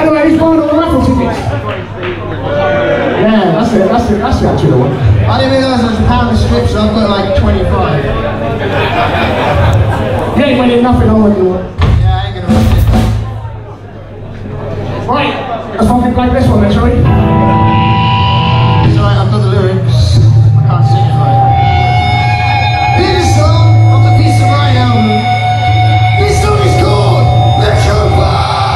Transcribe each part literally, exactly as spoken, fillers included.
Anyway, he's buying all the raffle tickets. Yeah, that's it, that's it, that's the actual one. I didn't realise there was a pound a strip, so I've got like twenty-five. You ain't winning nothing on when you want. Yeah, I ain't gonna win it. Right, let's fucking play this one then, shall we? Sorry, I've got the lyrics. I can't sing it right. Here's a song of the piece of my album. This song is called The Trooper!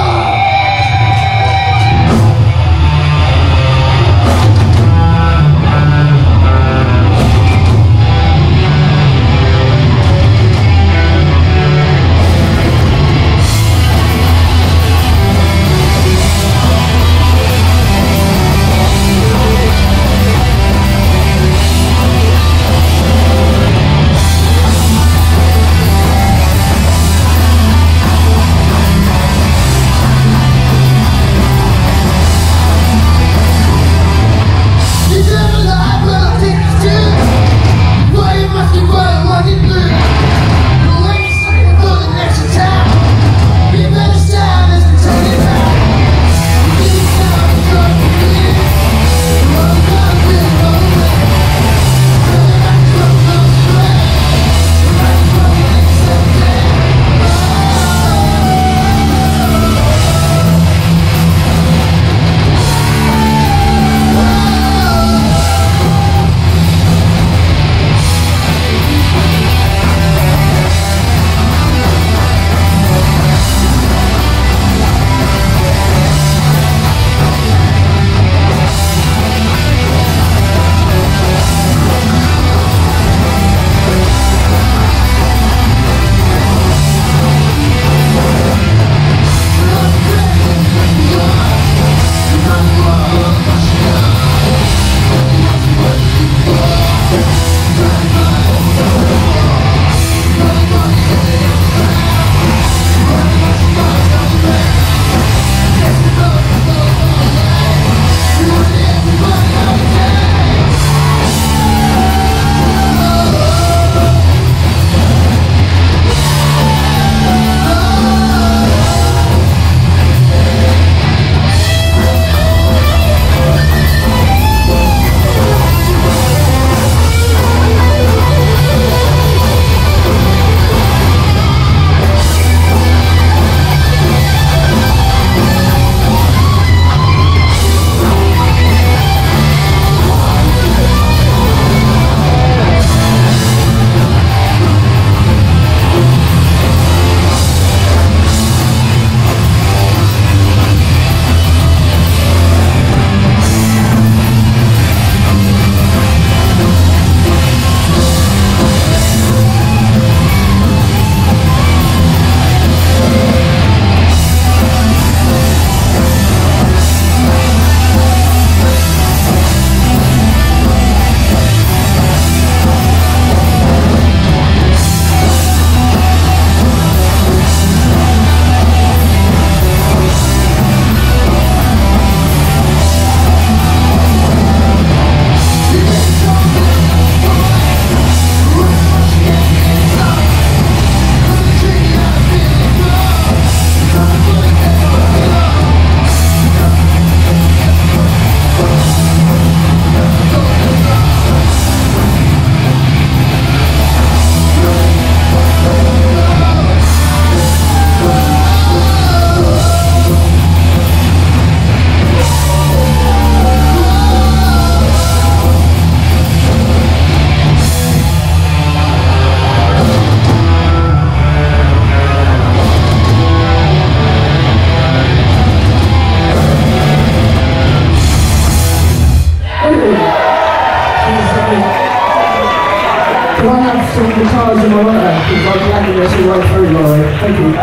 some guitars in my right because I'm landing this all right through, Laurie. Thank you.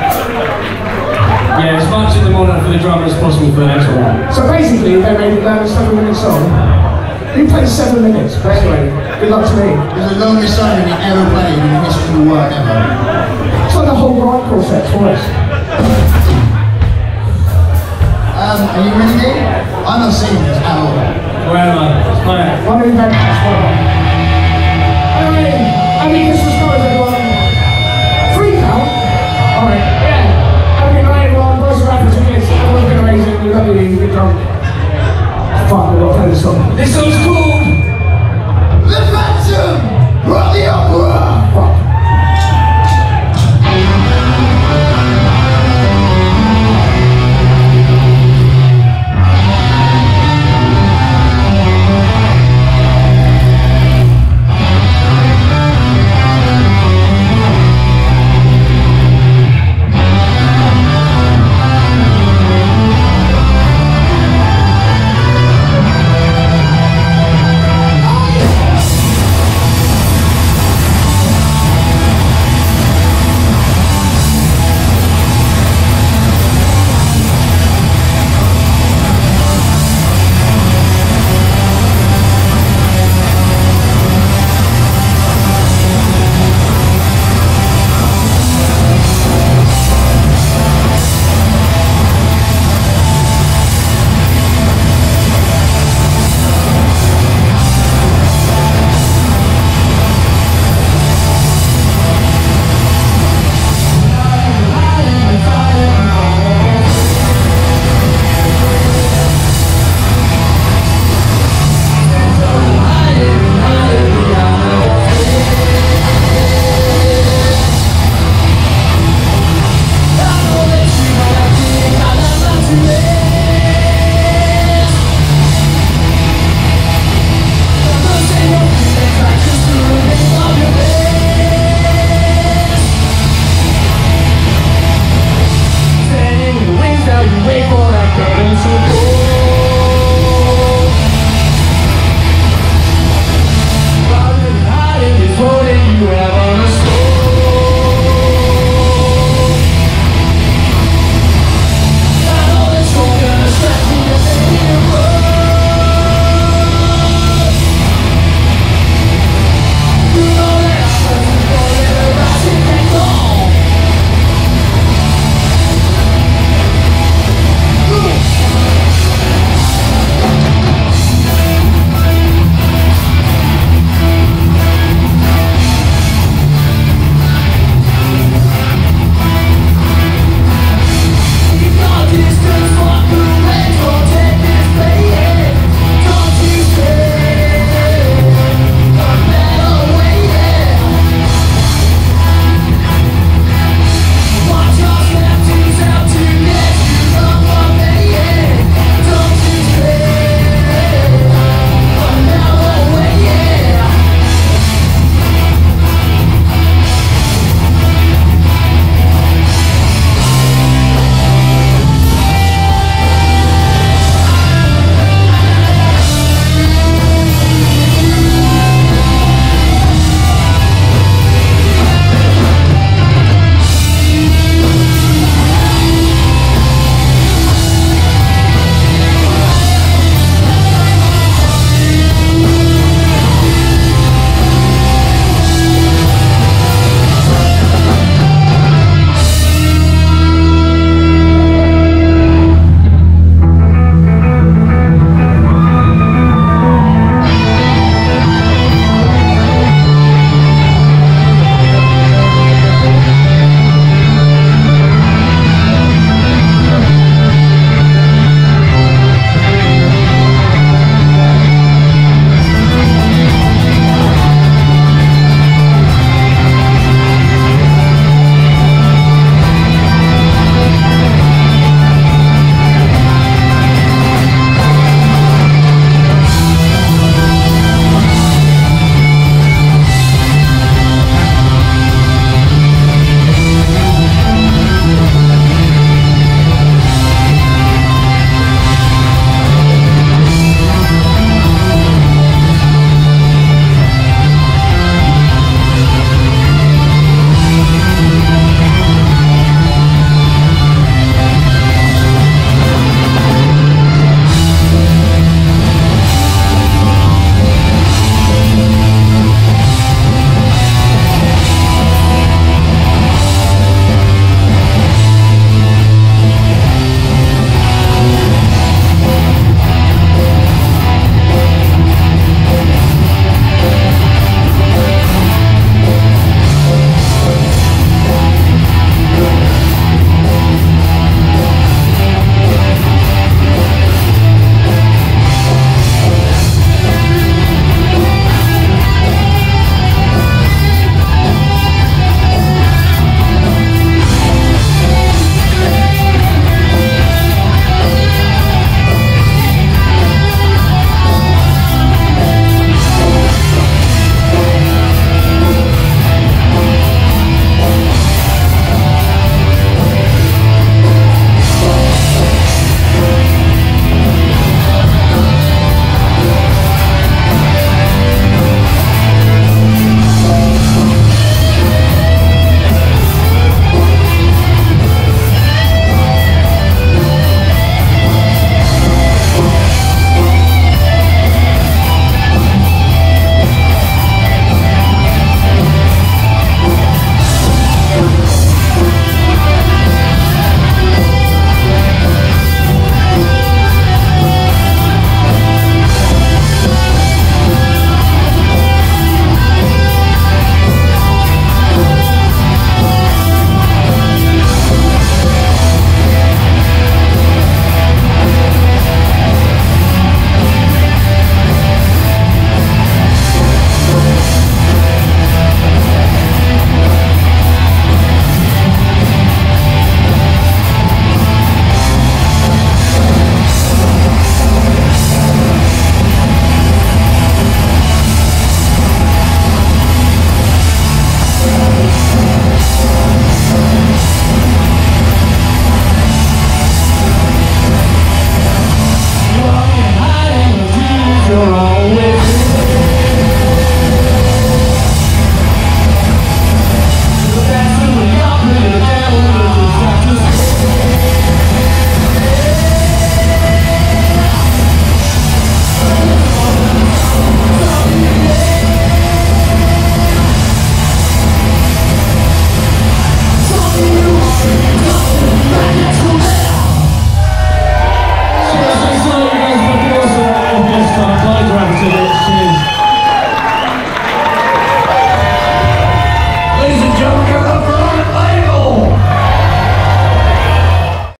Yeah, as much in the monitor for the drummer as possible for the next one. So basically, they made it down a seven minute song. You played seven minutes, but anyway, good luck to me. It's the longest song we've ever played in the history of the world ever. It's like the whole right quartet twice. Um, are you ready, Dave? I'm not singing this at all. Where am I? Let's play it. One in bed, that's one. Anyway, I mean, this was guys, everyone. Three count. Alright.